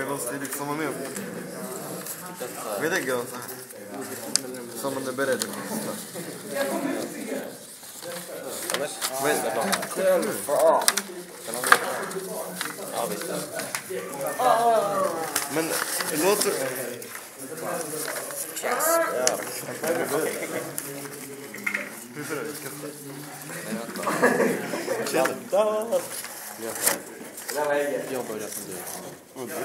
vi måste liksom vara med. Vi lägger oss så här. Som man är beredd att men det låter... Hur ser det? Katta! Jag börjar som du.